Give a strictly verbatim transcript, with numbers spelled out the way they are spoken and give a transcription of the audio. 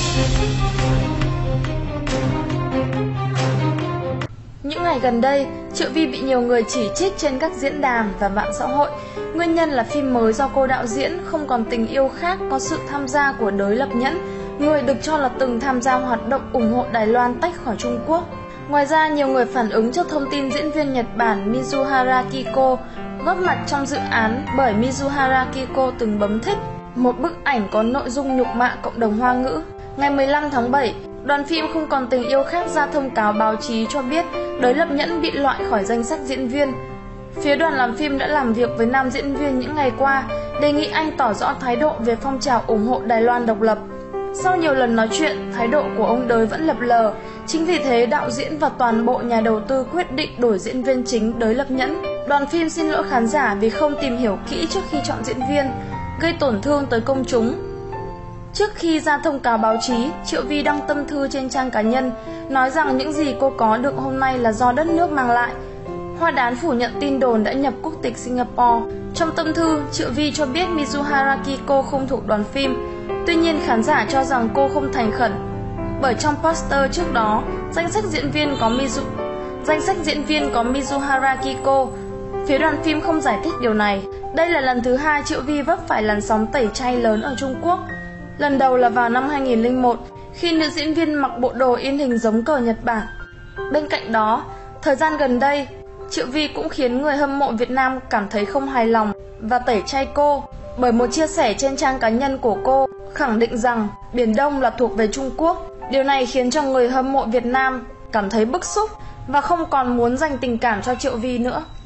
Những ngày gần đây, Triệu Vi bị nhiều người chỉ trích trên các diễn đàn và mạng xã hội. Nguyên nhân là phim mới do cô đạo diễn Không Còn Tình Yêu Khác có sự tham gia của Đới Lập Nhẫn, người được cho là từng tham gia hoạt động ủng hộ Đài Loan tách khỏi Trung Quốc. Ngoài ra, nhiều người phản ứng trước thông tin diễn viên Nhật Bản Mizuhara Kiko góp mặt trong dự án bởi Mizuhara Kiko từng bấm thích một bức ảnh có nội dung nhục mạ cộng đồng Hoa ngữ. Ngày mười lăm tháng bảy, đoàn phim Không Còn Tình Yêu Khác ra thông cáo báo chí cho biết Đới Lập Nhẫn bị loại khỏi danh sách diễn viên. Phía đoàn làm phim đã làm việc với nam diễn viên những ngày qua, đề nghị anh tỏ rõ thái độ về phong trào ủng hộ Đài Loan độc lập. Sau nhiều lần nói chuyện, thái độ của ông Đới vẫn lập lờ. Chính vì thế, đạo diễn và toàn bộ nhà đầu tư quyết định đổi diễn viên chính Đới Lập Nhẫn. Đoàn phim xin lỗi khán giả vì không tìm hiểu kỹ trước khi chọn diễn viên, gây tổn thương tới công chúng. Trước khi ra thông cáo báo chí, Triệu Vi đăng tâm thư trên trang cá nhân, nói rằng những gì cô có được hôm nay là do đất nước mang lại. Hoa Đán phủ nhận tin đồn đã nhập quốc tịch Singapore. Trong tâm thư, Triệu Vi cho biết Mizuhara Kiko không thuộc đoàn phim. Tuy nhiên, khán giả cho rằng cô không thành khẩn, bởi trong poster trước đó, danh sách diễn viên có Mizu, danh sách diễn viên có Mizuhara Kiko. Phía đoàn phim không giải thích điều này. Đây là lần thứ hai Triệu Vi vấp phải làn sóng tẩy chay lớn ở Trung Quốc. Lần đầu là vào năm hai nghìn không trăm lẻ một, khi nữ diễn viên mặc bộ đồ in hình giống cờ Nhật Bản. Bên cạnh đó, thời gian gần đây, Triệu Vi cũng khiến người hâm mộ Việt Nam cảm thấy không hài lòng và tẩy chay cô, bởi một chia sẻ trên trang cá nhân của cô khẳng định rằng Biển Đông là thuộc về Trung Quốc. Điều này khiến cho người hâm mộ Việt Nam cảm thấy bức xúc và không còn muốn dành tình cảm cho Triệu Vi nữa.